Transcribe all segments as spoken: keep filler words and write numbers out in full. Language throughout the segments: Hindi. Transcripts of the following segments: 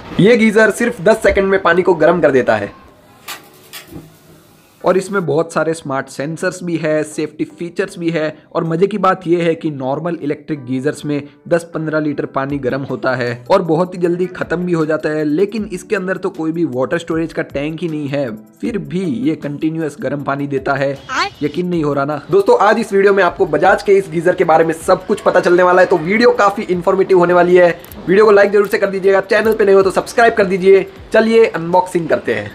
ये गीजर सिर्फ दस सेकंड में पानी को गर्म कर देता है और इसमें बहुत सारे स्मार्ट सेंसर्स भी है, सेफ्टी फीचर्स भी है। और मजे की बात यह है कि नॉर्मल इलेक्ट्रिक गीजर्स में दस पंद्रह लीटर पानी गर्म होता है और बहुत ही जल्दी खत्म भी हो जाता है, लेकिन इसके अंदर तो कोई भी वाटर स्टोरेज का टैंक ही नहीं है, फिर भी ये कंटिन्यूअस गर्म पानी देता है। यकीन नहीं हो रहा ना दोस्तों। आज इस वीडियो में आपको बजाज के इस गीजर के बारे में सब कुछ पता चलने वाला है, तो वीडियो काफी इंफॉर्मेटिव होने वाली है। वीडियो को लाइक जरूर से कर दीजिएगा, चैनल पे नए हो तो सब्सक्राइब कर दीजिए। चलिए अनबॉक्सिंग करते हैं।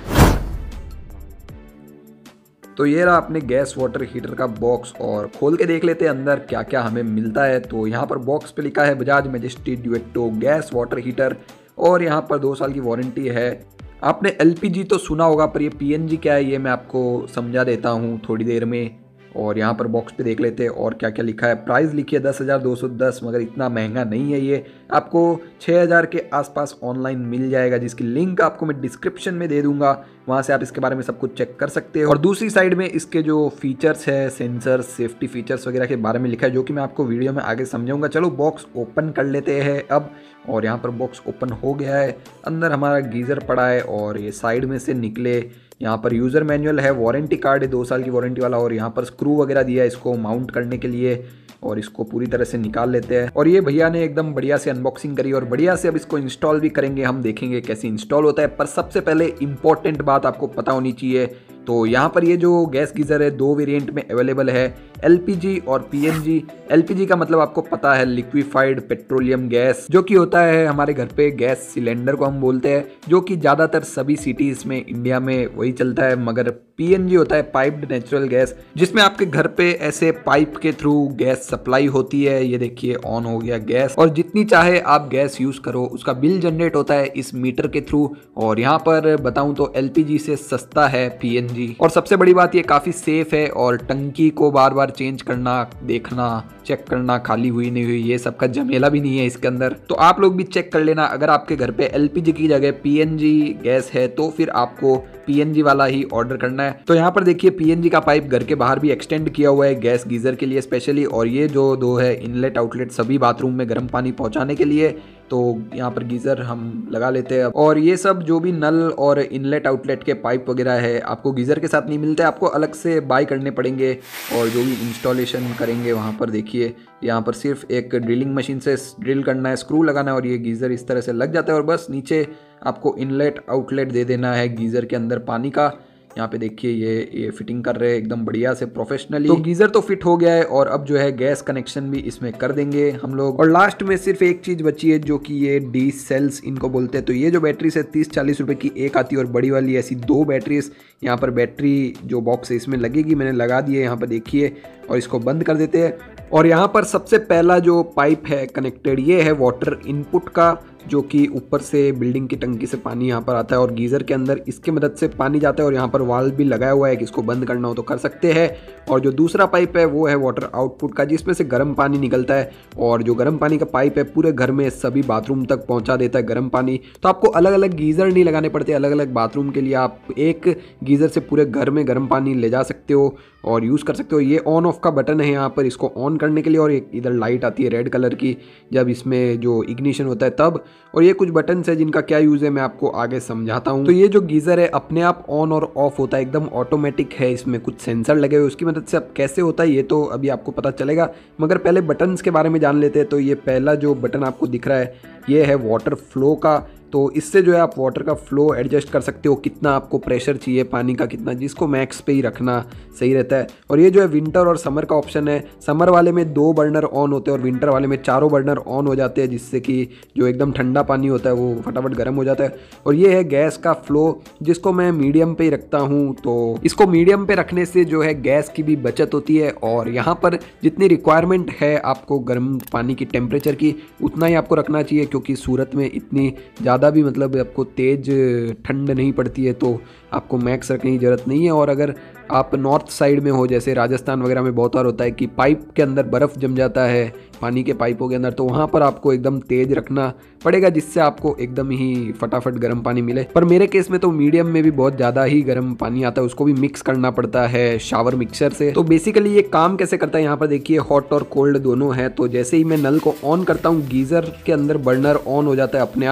तो ये रहा अपने गैस वाटर हीटर का बॉक्स और खोल के देख लेते हैं अंदर क्या क्या हमें मिलता है। तो यहाँ पर बॉक्स पे लिखा है Bajaj Majesty Duetto gas water heater और यहाँ पर दो साल की वारंटी है। आपने एलपीजी तो सुना होगा, पर ये पीएनजी क्या है ये मैं आपको समझा देता हूँ थोड़ी देर में। और यहाँ पर बॉक्स पे देख लेते हैं और क्या क्या लिखा है। प्राइस लिखी है दस हज़ार दो सौ दस, मगर इतना महंगा नहीं है ये, आपको छः हज़ार के आसपास ऑनलाइन मिल जाएगा, जिसकी लिंक आपको मैं डिस्क्रिप्शन में दे दूंगा, वहाँ से आप इसके बारे में सब कुछ चेक कर सकते हो। और दूसरी साइड में इसके जो फीचर्स है, सेंसर्स, सेफ्टी फीचर्स वगैरह के बारे में लिखा है, जो कि मैं आपको वीडियो में आगे समझाऊंगा। चलो बॉक्स ओपन कर लेते हैं अब। और यहाँ पर बॉक्स ओपन हो गया है, अंदर हमारा गीज़र पड़ा है और ये साइड में से निकले यहाँ पर यूज़र मैनुअल है, वारंटी कार्ड है दो साल की वारंटी वाला, और यहाँ पर स्क्रू वगैरह दिया है इसको माउंट करने के लिए। और इसको पूरी तरह से निकाल लेते हैं। और ये भैया ने एकदम बढ़िया से अनबॉक्सिंग करी और बढ़िया से अब इसको इंस्टॉल भी करेंगे, हम देखेंगे कैसे इंस्टॉल होता है। पर सबसे पहले इंपॉर्टेंट बात आपको पता होनी चाहिए, तो यहाँ पर ये जो गैस गीज़र है दो वेरिएंट में अवेलेबल है, एलपीजी और पीएनजी। एलपीजी का मतलब आपको पता है लिक्विफाइड पेट्रोलियम गैस, जो कि होता है हमारे घर पे गैस सिलेंडर को हम बोलते हैं, जो कि ज़्यादातर सभी सिटीज़ में इंडिया में वही चलता है। मगर पीएनजी होता है पाइप्ड नेचुरल गैस, जिसमें आपके घर पे ऐसे पाइप के थ्रू गैस सप्लाई होती है। ये देखिए ऑन हो गया गैस, और जितनी चाहे आप गैस यूज़ करो, उसका बिल जनरेट होता है इस मीटर के थ्रू। और यहाँ पर बताऊँ तो एलपीजी से सस्ता है पीएनजी। और सबसे बड़ी बात ये काफ़ी सेफ है और टंकी को बार बार चेंज करना, देखना, चेक करना खाली हुई नहीं हुई, ये सब का झमेला भी नहीं है इसके अंदर। तो आप लोग भी चेक कर लेना, अगर आपके घर पे एलपीजी की जगह पीएनजी गैस है तो फिर आपको पीएनजी वाला ही ऑर्डर करना है। तो यहाँ पर देखिए पीएनजी का पाइप घर के बाहर भी एक्सटेंड किया हुआ है गैस गीजर के लिए स्पेशली। और ये जो दो है इनलेट आउटलेट सभी बाथरूम में गर्म पानी पहुंचाने के लिए, तो यहाँ पर गीजर हम लगा लेते हैं। और ये सब जो भी नल और इनलेट आउटलेट के पाइप वगैरह है आपको गीजर के साथ नहीं मिलते, आपको अलग से बाय करने पड़ेंगे। और जो भी इंस्टॉलेशन करेंगे वहाँ पर देखिए यहाँ पर सिर्फ एक ड्रिलिंग मशीन से ड्रिल करना है, स्क्रू लगाना है और ये गीजर इस तरह से लग जाता है। और बस नीचे आपको इनलेट आउटलेट दे देना है गीजर के अंदर पानी का। यहाँ पे देखिए ये ये फिटिंग कर रहे हैं एकदम बढ़िया से प्रोफेशनली। तो गीजर तो फिट हो गया है और अब जो है गैस कनेक्शन भी इसमें कर देंगे हम लोग। और लास्ट में सिर्फ एक चीज बची है, जो कि ये डी सेल्स इनको बोलते हैं। तो ये जो बैटरी है तीस चालीस रुपए की एक आती है और बड़ी वाली ऐसी दो बैटरीज यहाँ पर बैटरी जो बॉक्स है इसमें लगेगी। मैंने लगा दी है यहाँ पर देखिए, और इसको बंद कर देते हैं। और यहाँ पर सबसे पहला जो पाइप है कनेक्टेड ये है वाटर इनपुट का, जो कि ऊपर से बिल्डिंग की टंकी से पानी यहाँ पर आता है और गीज़र के अंदर इसके मदद से पानी जाता है। और यहाँ पर वाल्व भी लगाया हुआ है कि इसको बंद करना हो तो कर सकते हैं। और जो दूसरा पाइप है वो है वाटर आउटपुट का, जिसमें से गर्म पानी निकलता है। और जो गर्म पानी का पाइप है पूरे घर में सभी बाथरूम तक पहुँचा देता है गर्म पानी। तो आपको अलग अलग गीज़र नहीं लगाने पड़ते, अलग अलग बाथरूम के लिए आप एक गीज़र से पूरे घर में गर्म पानी ले जा सकते हो और यूज़ कर सकते हो। ये ऑन ऑफ का बटन है यहाँ पर इसको ऑन करने के लिए, और एक इधर लाइट आती है रेड कलर की जब इसमें जो इग्निशन होता है तब। और ये कुछ बटन है जिनका क्या यूज़ है मैं आपको आगे समझाता हूँ। तो ये जो गीज़र है अपने आप ऑन और ऑफ होता है, एकदम ऑटोमेटिक है, इसमें कुछ सेंसर लगे हुए, उसकी मदद से अब कैसे होता है ये तो अभी आपको पता चलेगा। मगर पहले बटन्स के बारे में जान लेते हैं। तो ये पहला जो बटन आपको दिख रहा है ये है वाटर फ्लो का। तो इससे जो है आप वाटर का फ्लो एडजस्ट कर सकते हो, कितना आपको प्रेशर चाहिए पानी का, कितना, जिसको मैक्स पे ही रखना सही रहता है। और ये जो है विंटर और समर का ऑप्शन है। समर वाले में दो बर्नर ऑन होते हैं और विंटर वाले में चारों बर्नर ऑन हो जाते हैं, जिससे कि जो एकदम ठंडा पानी होता है वो फटाफट गर्म हो जाता है। और ये है गैस का फ्लो, जिसको मैं मीडियम पे ही रखता हूँ। तो इसको मीडियम पे रखने से जो है गैस की भी बचत होती है और यहाँ पर जितनी रिक्वायरमेंट है आपको गर्म पानी की टेम्परेचर की उतना ही आपको रखना चाहिए, क्योंकि सूरत में इतनी ज़्यादा भी मतलब आपको तेज ठंड नहीं पड़ती है, तो आपको मैक्स रखने की ज़रूरत नहीं है। और अगर आप नॉर्थ साइड में हो, जैसे राजस्थान वगैरह में बहुत बार होता है कि पाइप के अंदर बर्फ़ जम जाता है पानी के पाइपों के अंदर, तो वहाँ पर आपको एकदम तेज रखना पड़ेगा, जिससे आपको एकदम ही फटाफट गर्म पानी मिले। पर मेरे केस में तो मीडियम में भी बहुत ज़्यादा ही गर्म पानी आता है, उसको भी मिक्स करना पड़ता है शावर मिक्सर से। तो बेसिकली ये काम कैसे करता है, यहाँ पर देखिए हॉट और कोल्ड दोनों है। तो जैसे ही मैं नल को ऑन करता हूँ गीज़र के अंदर बर्नर ऑन हो जाता है अपने आप,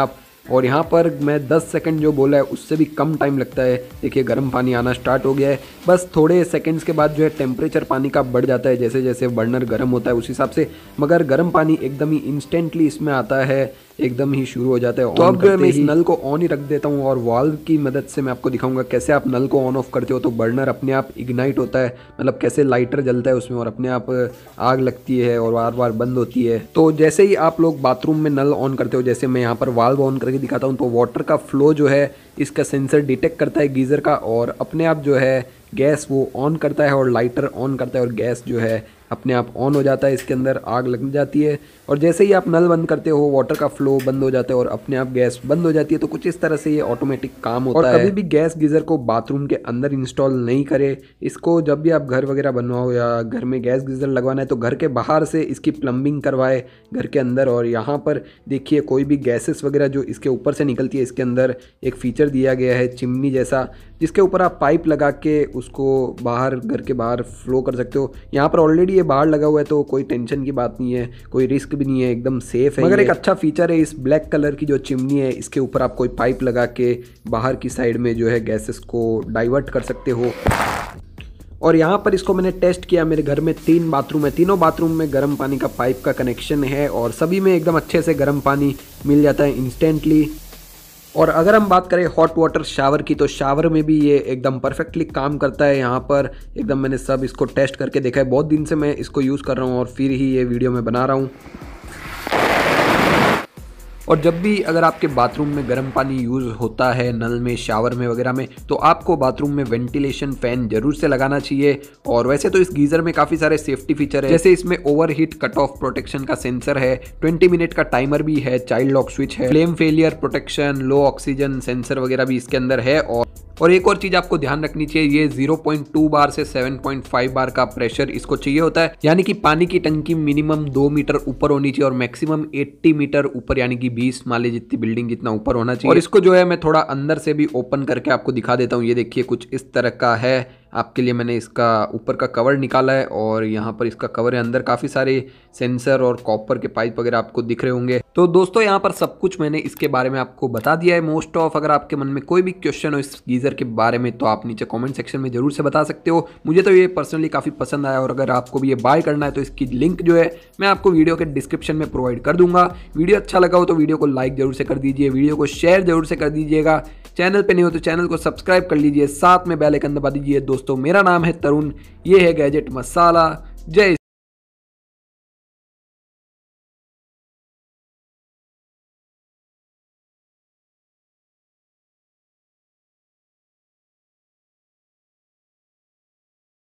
और यहाँ पर मैं दस सेकंड जो बोला है उससे भी कम टाइम लगता है। देखिए गर्म पानी आना स्टार्ट हो गया है। बस थोड़े सेकंड्स के बाद जो है टेम्परेचर पानी का बढ़ जाता है, जैसे जैसे बर्नर गर्म होता है उस हिसाब से, मगर गर्म पानी एकदम ही इंस्टेंटली इसमें आता है, एकदम ही शुरू हो जाता है। तो अब मैं इस नल को ऑन ही रख देता हूँ और वाल्व की मदद से मैं आपको दिखाऊंगा कैसे आप नल को ऑन ऑफ करते हो तो बर्नर अपने आप इग्नाइट होता है, मतलब कैसे लाइटर जलता है उसमें और अपने आप आग लगती है और बार बार बंद होती है। तो जैसे ही आप लोग बाथरूम में नल ऑन करते हो, जैसे मैं यहाँ पर वाल्व ऑन करके दिखाता हूँ, तो वाटर का फ्लो जो है इसका सेंसर डिटेक्ट करता है गीज़र का और अपने आप जो है गैस वो ऑन करता है और लाइटर ऑन करता है और गैस जो है अपने आप ऑन हो जाता है, इसके अंदर आग लग जाती है। और जैसे ही आप नल बंद करते हो वाटर का फ्लो बंद हो जाता है और अपने आप गैस बंद हो जाती है। तो कुछ इस तरह से ये ऑटोमेटिक काम होता है। और कभी भी गैस गीज़र को बाथरूम के अंदर इंस्टॉल नहीं करे। इसको जब भी आप घर वगैरह बनवाओ या घर में गैस गीज़र लगवाना है तो घर के बाहर से इसकी प्लम्बिंग करवाए घर के अंदर। और यहाँ पर देखिए कोई भी गैसेस वगैरह जो इसके ऊपर से निकलती है, इसके अंदर एक फीचर दिया गया है चिमनी जैसा, जिसके ऊपर आप पाइप लगा के उसको बाहर घर के बाहर फ्लो कर सकते हो। यहाँ पर ऑलरेडी ये बाहर लगा हुआ है तो कोई टेंशन की बात नहीं है, कोई रिस्क भी नहीं है, एकदम सेफ है। मगर एक अच्छा फीचर है इस ब्लैक कलर की जो चिमनी है, इसके ऊपर आप कोई पाइप लगा के बाहर की साइड में जो है गैसेस को डाइवर्ट कर सकते हो। और यहाँ पर इसको मैंने टेस्ट किया, मेरे घर में तीन बाथरूम है, तीनों बाथरूम में गर्म पानी का पाइप का कनेक्शन है और सभी में एकदम अच्छे से गर्म पानी मिल जाता है इंस्टेंटली। और अगर हम बात करें हॉट वाटर शावर की, तो शावर में भी ये एकदम परफेक्टली काम करता है। यहाँ पर एकदम मैंने सब इसको टेस्ट करके देखा है, बहुत दिन से मैं इसको यूज़ कर रहा हूँ और फिर ही ये वीडियो में बना रहा हूँ। और जब भी अगर आपके बाथरूम में गर्म पानी यूज़ होता है नल में, शावर में वगैरह में, तो आपको बाथरूम में वेंटिलेशन फ़ैन जरूर से लगाना चाहिए। और वैसे तो इस गीज़र में काफ़ी सारे सेफ्टी फीचर है, जैसे इसमें ओवरहीट कट ऑफ प्रोटेक्शन का सेंसर है, ट्वेंटी मिनट का टाइमर भी है, चाइल्ड लॉक स्विच है, flame failure protection, low oxygen sensor वगैरह भी इसके अंदर है। और और एक और चीज़ आपको ध्यान रखनी चाहिए, ये ज़ीरो पॉइंट टू बार से सेवन पॉइंट फाइव बार का प्रेशर इसको चाहिए होता है, यानी कि पानी की टंकी मिनिमम दो मीटर ऊपर होनी चाहिए और मैक्सिमम अस्सी मीटर ऊपर, यानी कि बीस माले जितनी बिल्डिंग जितना ऊपर होना चाहिए। और इसको जो है मैं थोड़ा अंदर से भी ओपन करके आपको दिखा देता हूँ। ये देखिए कुछ इस तरह का है, आपके लिए मैंने इसका ऊपर का कवर निकाला है और यहाँ पर इसका कवर है, अंदर काफ़ी सारे सेंसर और कॉपर के पाइप वगैरह आपको दिख रहे होंगे। तो दोस्तों यहाँ पर सब कुछ मैंने इसके बारे में आपको बता दिया है मोस्ट ऑफ। अगर आपके मन में कोई भी क्वेश्चन हो इस गीज़र के बारे में तो आप नीचे कमेंट सेक्शन में जरूर से बता सकते हो। मुझे तो ये पर्सनली काफ़ी पसंद आया और अगर आपको भी ये बाय करना है तो इसकी लिंक जो है मैं आपको वीडियो के डिस्क्रिप्शन में प्रोवाइड कर दूंगा। वीडियो अच्छा लगा हो तो वीडियो को लाइक जरूर से कर दीजिए, वीडियो को शेयर जरूर से कर दीजिएगा, चैनल पे नहीं हो तो चैनल को सब्सक्राइब कर लीजिए, साथ में बेल आइकन दबा दीजिए। दोस्तों मेरा नाम है तरुण, ये है गैजेट मसाला। जय